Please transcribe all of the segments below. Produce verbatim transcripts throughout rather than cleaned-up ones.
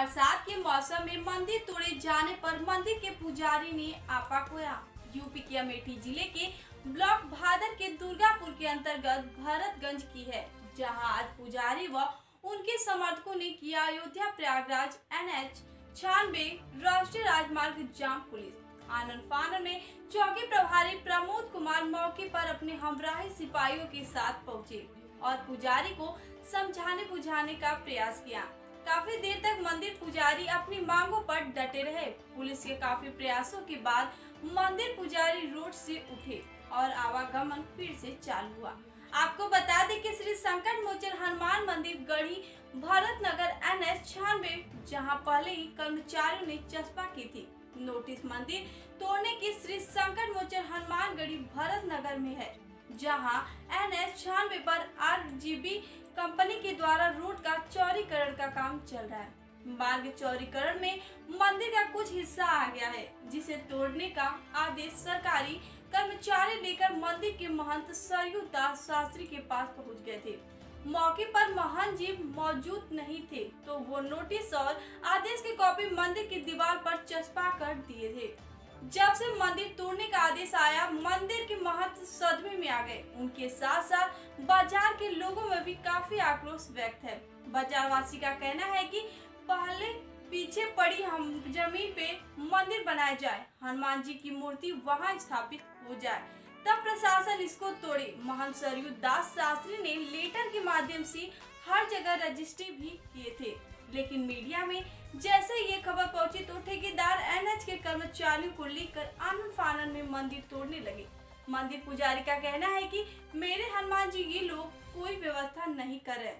बरसात के मौसम में मंदिर तोड़े जाने पर मंदिर के पुजारी ने आपा खोया। यूपी के अमेठी जिले के ब्लॉक भादर के दुर्गापुर के अंतर्गत भरतगंज की है, जहां आज पुजारी व उनके समर्थकों ने किया अयोध्या प्रयागराज एन एच छियानवे राष्ट्रीय राजमार्ग जाम। पुलिस आनन फानन में चौकी प्रभारी प्रमोद कुमार मौके पर अपने हमराही सिपाहियों के साथ पहुंचे और पुजारी को समझाने बुझाने का प्रयास किया। काफी देर तक मंदिर पुजारी अपनी मांगों पर डटे रहे। पुलिस के काफी प्रयासों के बाद मंदिर पुजारी रोड से उठे और आवागमन फिर से चालू हुआ। आपको बता दें कि श्री संकट मोचन हनुमान मंदिर गढ़ी भरत नगर एन एच छियानवे, जहाँ पहले ही कर्मचारियों ने चस्पा की थी नोटिस मंदिर तोड़ने की, श्री संकट मोचन हनुमान गढ़ी भरत नगर में है, जहां एन एच छियानवे पर आर जी बी कंपनी के द्वारा रोड का चौड़ीकरण का काम चल रहा है। मार्ग चौड़ीकरण में मंदिर का कुछ हिस्सा आ गया है, जिसे तोड़ने का आदेश सरकारी कर्मचारी लेकर मंदिर के महंत सरयू दास शास्त्री के पास पहुंच गए थे। मौके पर महंत जी मौजूद नहीं थे, तो वो नोटिस और आदेश की कॉपी मंदिर की दीवार पर चस्पा कर दिए थे। जब से मंदिर तोड़ने का आदेश आया, मंदिर के महंत सदमे में आ गए। उनके साथ साथ बाजार के लोगों में भी काफी आक्रोश व्यक्त है। बाजार वासी का कहना है कि पहले पीछे पड़ी हम जमीन पे मंदिर बनाया जाए, हनुमान जी की मूर्ति वहां स्थापित हो जाए, तब प्रशासन इसको तोड़े। महंत सरयू दास शास्त्री ने लेटर के माध्यम से हर जगह रजिस्ट्री भी किए थे, लेकिन मीडिया में जैसे ये खबर पहुंची तो ठेकेदार एन एच के कर्मचारियों को लेकर आनन फानन में मंदिर तोड़ने लगे। मंदिर पुजारी का कहना है कि मेरे हनुमान जी ये लोग कोई व्यवस्था नहीं कर रहे।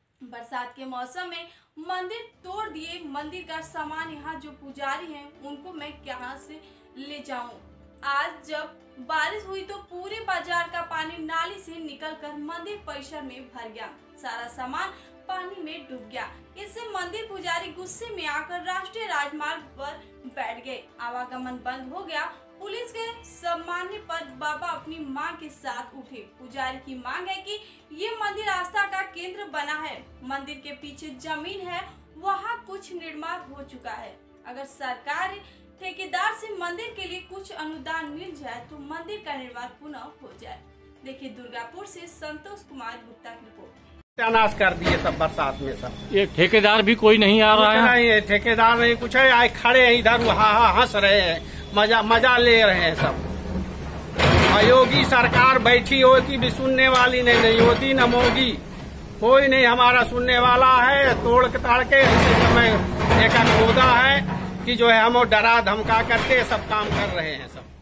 बरसात के मौसम में मंदिर तोड़ दिए, मंदिर का सामान यहाँ जो पुजारी हैं उनको मैं कहाँ से ले जाऊं। आज जब बारिश हुई तो पूरे बाजार का पानी नाली से निकलकर मंदिर परिसर में भर गया, सारा सामान पानी में डूब गया। इससे मंदिर पुजारी गुस्से में आकर राष्ट्रीय राजमार्ग पर बैठ गए। आवागमन बंद हो गया। पुलिस के सम्मानने पर बाबा अपनी मां के साथ उठे। पुजारी की मांग है कि ये मंदिर आस्था का केंद्र बना है, मंदिर के पीछे जमीन है, वहाँ कुछ निर्माण हो चुका है। अगर सरकार ठेकेदार से मंदिर के लिए कुछ अनुदान मिल जाए तो मंदिर का निर्माण पुनः हो जाए। देखिए दुर्गापुर से संतोष कुमार गुप्ता की रिपोर्ट। नाश कर दिए सब बरसात में सब। ये ठेकेदार भी कोई नहीं आ रहा है? नहीं है, ठेकेदार नहीं कुछ है, आए खड़े हैं इधर, हाँ हंस रहे हैं, मजा मजा ले रहे हैं सब। योगी सरकार बैठी होती भी सुनने वाली नहीं, नहीं होती न मोगी, कोई नहीं हमारा सुनने वाला है। तोड़ ताड़ के इसी समय एक खोदा है कि जो है हम डरा धमका करके सब काम कर रहे हैं सब।